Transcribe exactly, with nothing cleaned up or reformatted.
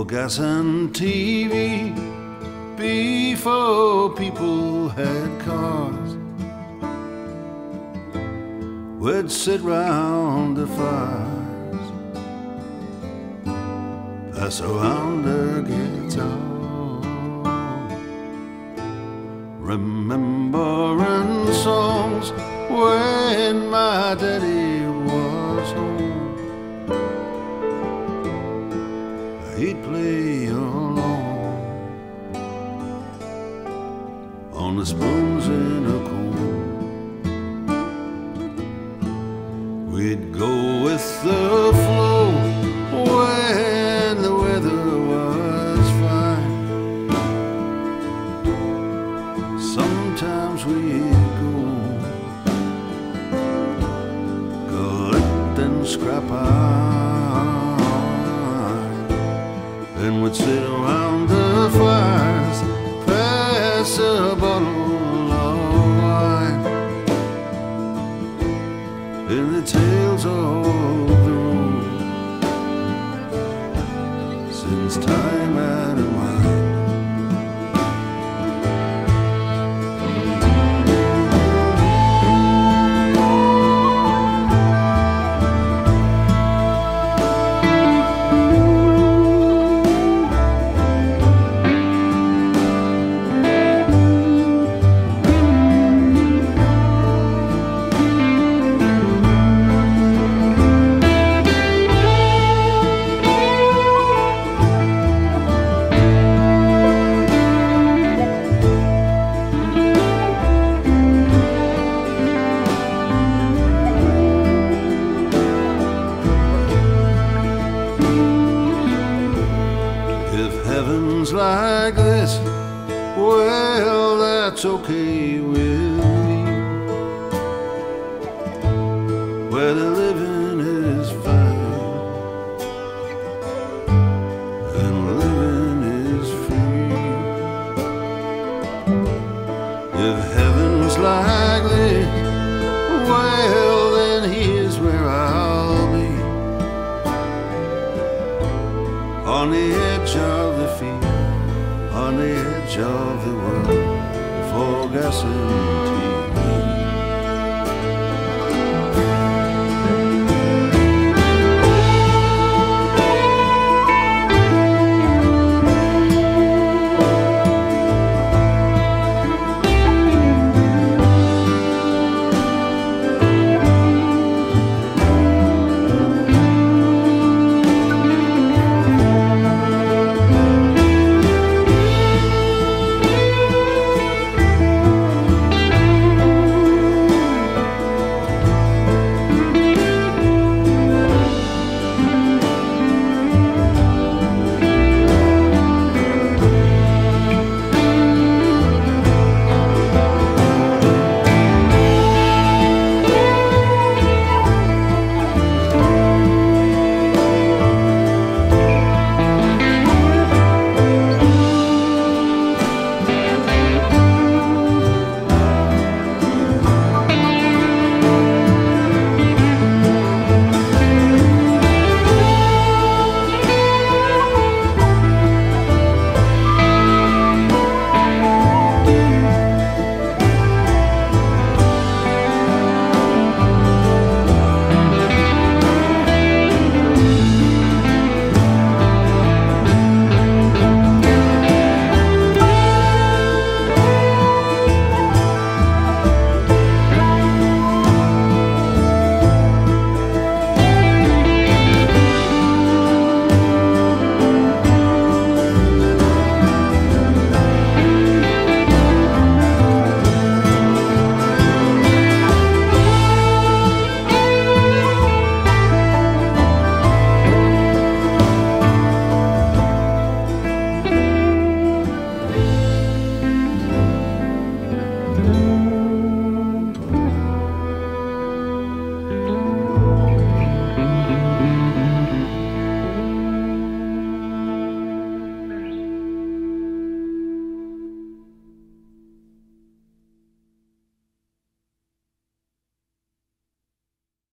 gas and T V, before people had cars. We'd sit round the fires, pass around the guitar, remembering songs when my daddy was home. He'd play along on the spoons in a comb. We'd go with the flow when the weather was fine. Sometimes we'd go collecting scrap iron, and we'd sit around the fires, pass a bottle of wine. In the tales of the road, since time out of mind. If heaven's like this, well, that's okay with me, where the living is fine and living is free. If heaven's like this, well, then here's where I'll be, on the edge of the field, on the edge of the world, for gas and tea.